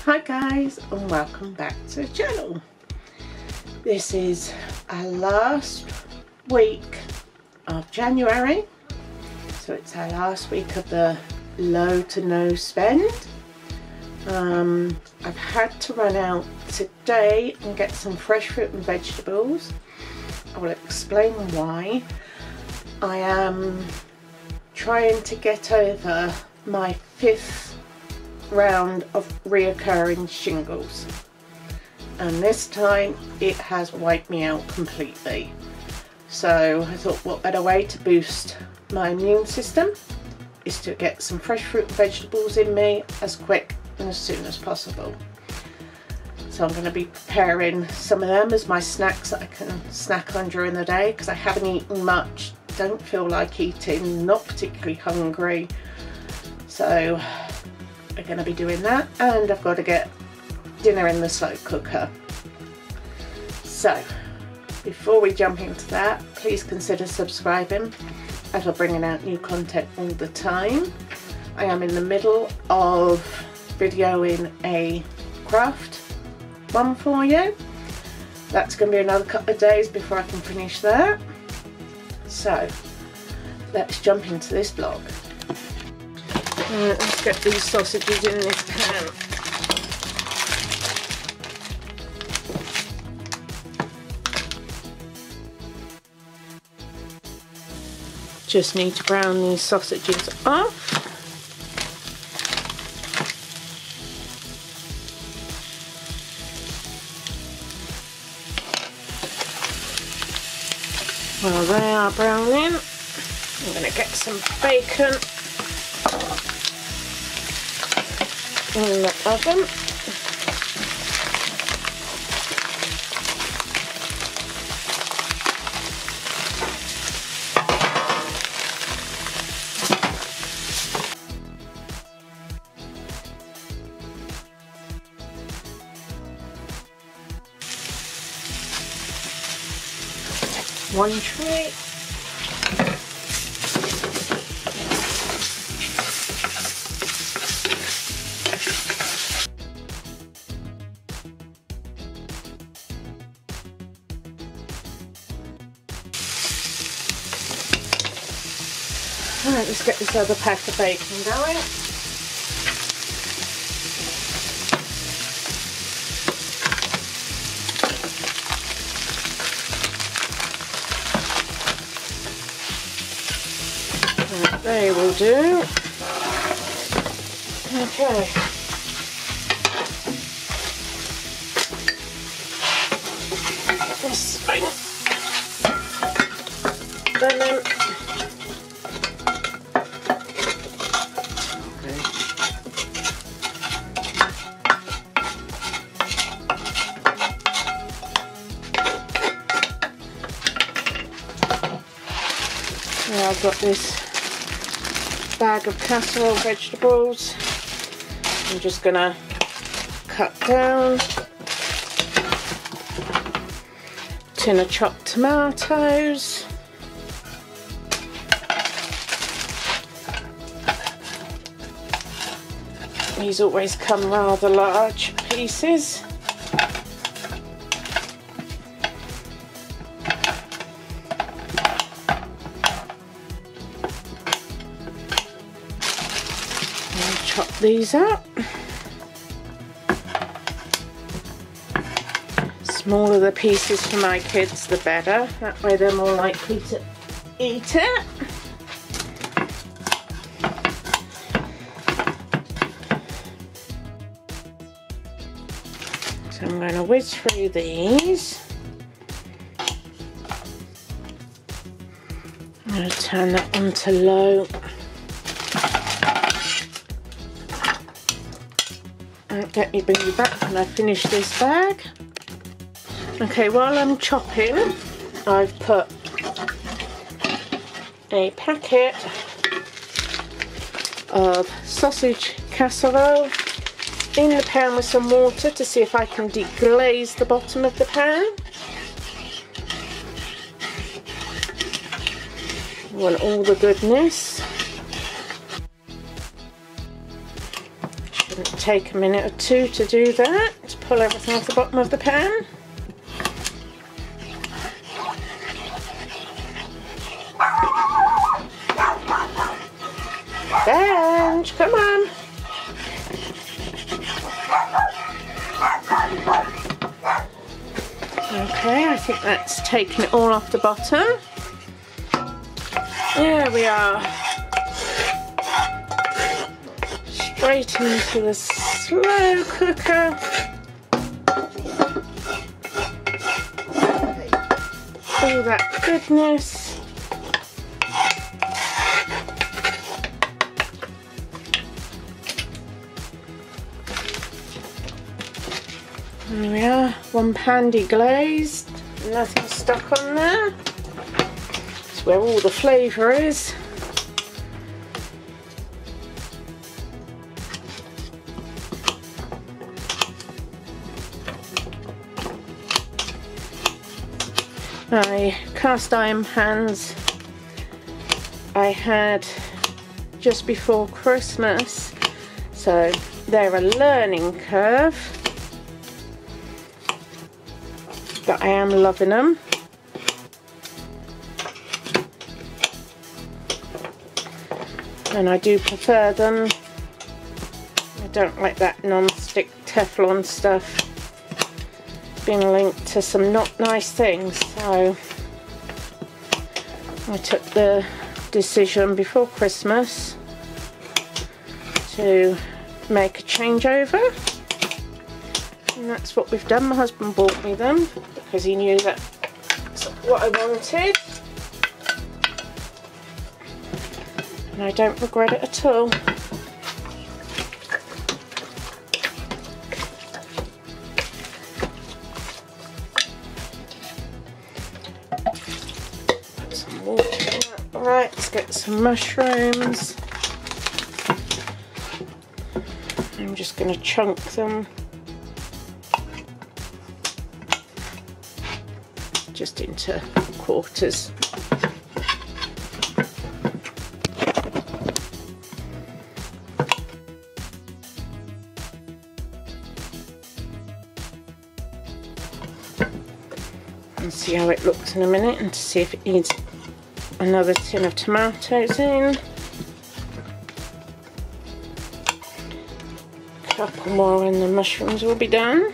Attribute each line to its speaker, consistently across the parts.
Speaker 1: Hi guys, and welcome back to the channel. This is our last week of January, so it's our last week of the low to no spend. I've had to run out today and get some fresh fruit and vegetables. I will explain why. I am trying to get over my 5th round of reoccurring shingles, and this time it has wiped me out completely. So I thought, what better way to boost my immune system is to get some fresh fruit and vegetables in me as quick and as soon as possible. So I'm going to be preparing some of them as my snacks that I can snack on during the day, because I haven't eaten much, don't feel like eating, not particularly hungry. So I'm going to be doing that, and I've got to get dinner in the slow cooker. So before we jump into that, please consider subscribing, as we're bringing out new content all the time. I am in the middle of videoing a craft one for you. That's going to be another couple of days before I can finish that. So let's jump into this vlog. Right, let's get these sausages in this pan. Just need to brown these sausages off. While they are browning, I'm going to get some bacon in the oven. One tray. Alright, let's get this other pack of bacon going. Right, they will do. Okay. This thing. Lemon. I've got this bag of casserole vegetables. I'm just gonna cut down. Tin of chopped tomatoes. These always come rather large pieces. Chop these up. Smaller the pieces for my kids, the better. That way they're more likely to eat it. So I'm going to whiz through these. I'm going to turn that on to low. Let me bring you back when I finish this bag. Okay, while I'm chopping, I've put a packet of sausage casserole in the pan with some water to see if I can deglaze the bottom of the pan. I want all the goodness. Shouldn't take a minute or two to do that, to pull everything off the bottom of the pan. Benj, come on. Okay, I think that's taken it all off the bottom. There we are. Straight into the slow cooker. All that goodness. There we are, one pan deglazed, nothing stuck on there. It's where all the flavour is. My cast iron pans I had just before Christmas, so they're a learning curve. But I am loving them. And I do prefer them. I don't like that non-stick Teflon stuff. Been linked to some not nice things, so I took the decision before Christmas to make a changeover. And that's what we've done. My husband bought me them because he knew that's what I wanted. And I don't regret it at all. Put some water in that. Right, let's get some mushrooms. I'm just going to chunk them. Just into quarters. And see how it looks in a minute, and to see if it needs another tin of tomatoes in. A couple more and the mushrooms will be done.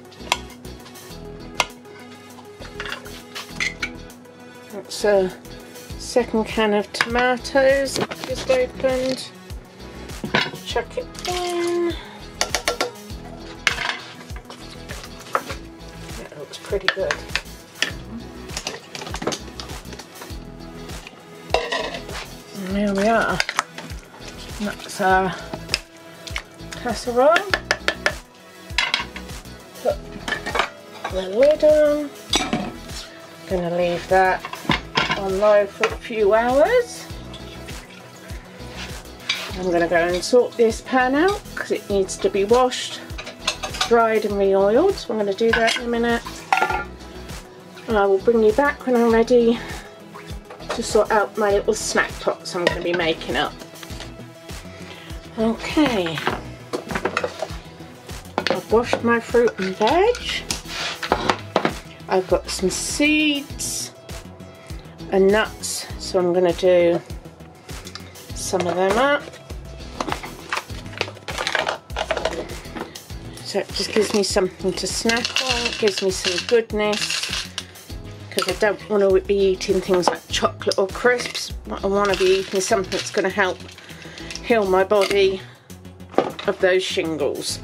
Speaker 1: That's a second can of tomatoes I've just opened. Chuck it in. That looks pretty good. And there we are. That's our casserole. Put the lid on. Gonna leave that on low for a few hours. I'm going to go and sort this pan out because it needs to be washed, dried and re-oiled, so I'm going to do that in a minute. And I will bring you back when I'm ready to sort out my little snack pots I'm going to be making up. Okay, I've washed my fruit and veg. I've got some seeds and nuts, so I'm going to do some of them up. So it just gives me something to snack on, it gives me some goodness, because I don't want to be eating things like chocolate or crisps. I want to be eating something that's going to help heal my body of those shingles.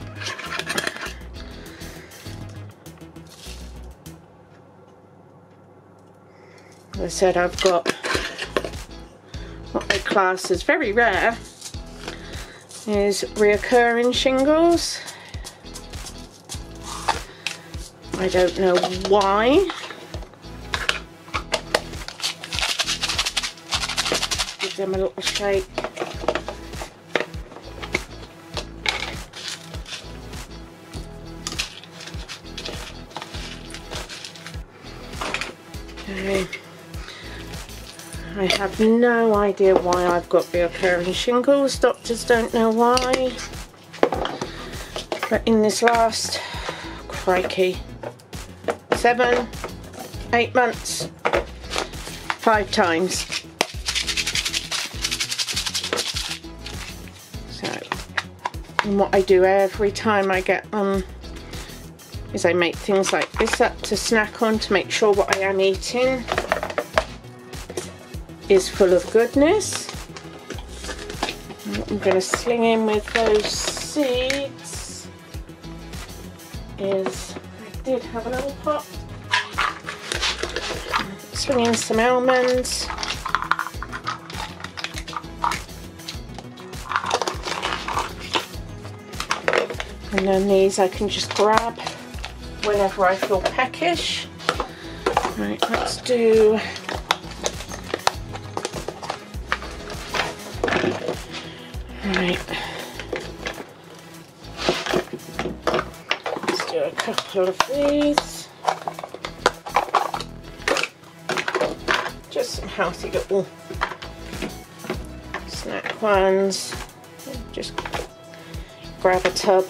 Speaker 1: As I said, I've got what they class as very rare is reoccurring shingles. I don't know why. Give them a little shake. Okay. I have no idea why I've got reoccurring shingles. Doctors don't know why. But in this last, crikey, 7, 8 months, 5 times. So, and what I do every time I get them is I make things like this up to snack on to make sure what I am eating is full of goodness. And what I'm going to sling in with those seeds is, I did have a little pot. Sling in some almonds. And then these I can just grab whenever I feel peckish. Right, let's do let's do a couple of these. Just some healthy little snack ones. Just grab a tub.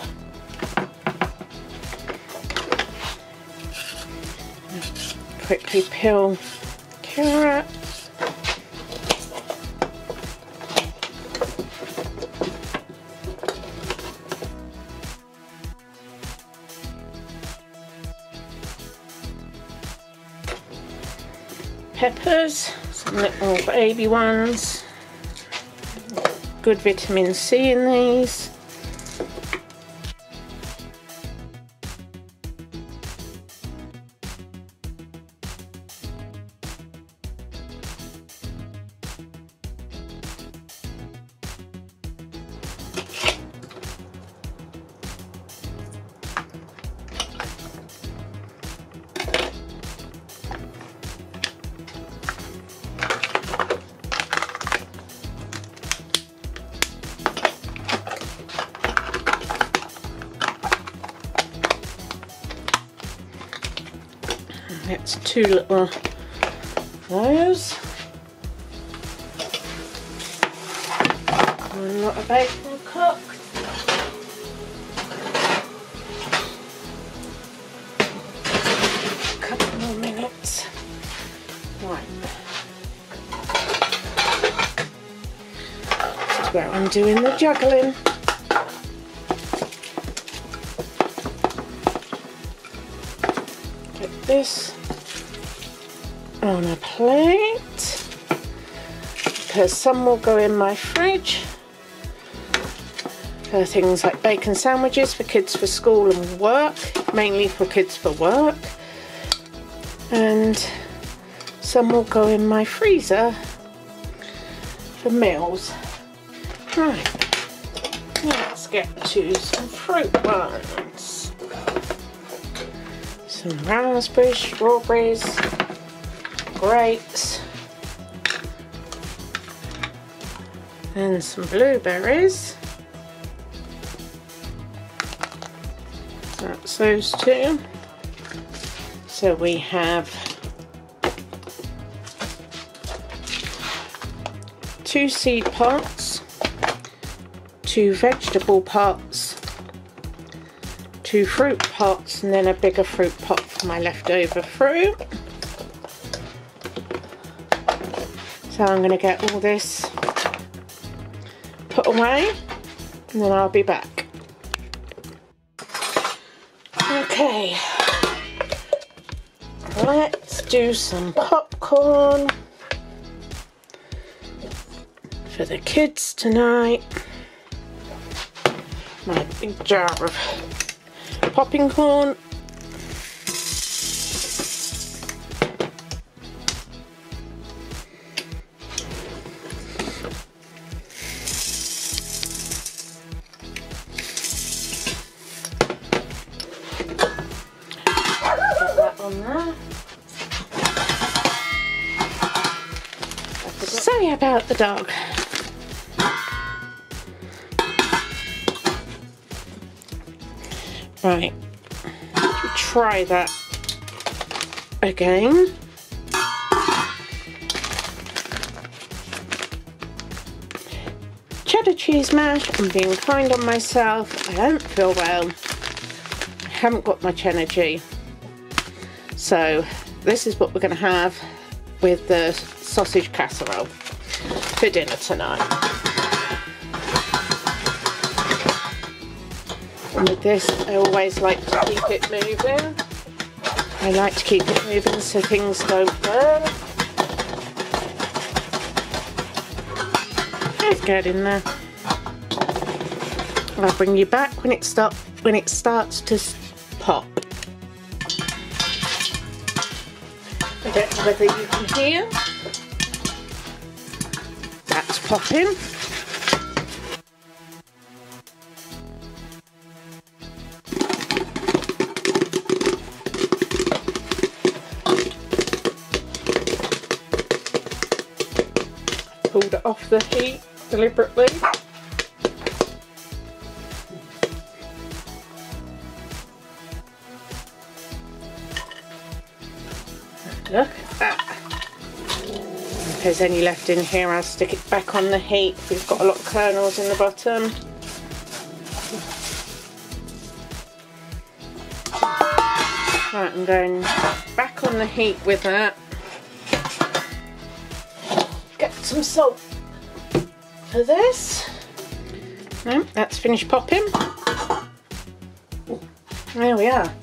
Speaker 1: Quickly peel carrot. Peppers, some little baby ones. Good vitamin C in these. That's 2 little of those. One lot of bacon cooked. A couple more minutes. Right. This is where I'm doing the juggling. Get this on a plate, because some will go in my fridge for things like bacon sandwiches for kids for school and work, mainly for kids for work, and some will go in my freezer for meals. Right, let's get to some fruit ones. Some raspberries, strawberries, grapes, and some blueberries. That's those 2. So we have 2 seed pots, 2 vegetable pots, 2 fruit pots, and then a bigger fruit pot for my leftover fruit. So I'm going to get all this put away and then I'll be back. Okay, let's do some popcorn for the kids tonight. My big jar of popping corn. Sorry about the dog. Right, try that again. Cheddar cheese mash. I'm being kind on myself. I don't feel well. haven't got much energy. So this is what we're going to have with the sausage casserole for dinner tonight. And with this, I always like to keep it moving. I like to keep it moving so things don't burn. Let's get in there. I'll bring you back when it starts to pop. I don't know whether you can hear. That's popping. Pulled it off the heat deliberately. Look at that. If there's any left in here, I'll stick it back on the heat. We've got a lot of kernels in the bottom. Right, I'm going back on the heat with that. Get some salt for this. No, that's finished popping. There we are.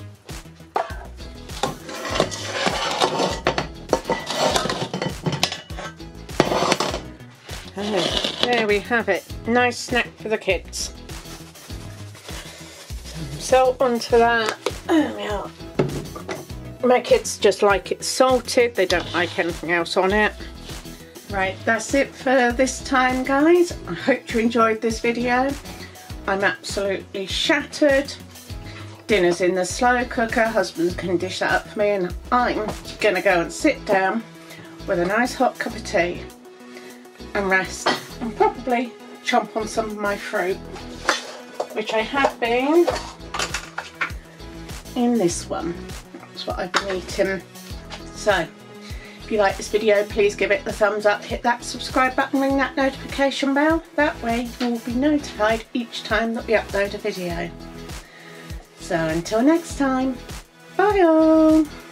Speaker 1: There we have it. Nice snack for the kids. Some salt onto that. There we are. My kids just like it salted. They don't like anything else on it. Right, that's it for this time, guys. I hope you enjoyed this video. I'm absolutely shattered. Dinner's in the slow cooker. Husband can dish that up for me, and I'm gonna go and sit down with a nice hot cup of tea and rest, and probably chomp on some of my fruit, which I have been in this one. That's what I've been eating. So if you like this video, please give it a thumbs up, hit that subscribe button, ring that notification bell. That way you will be notified each time that we upload a video. So until next time, bye all.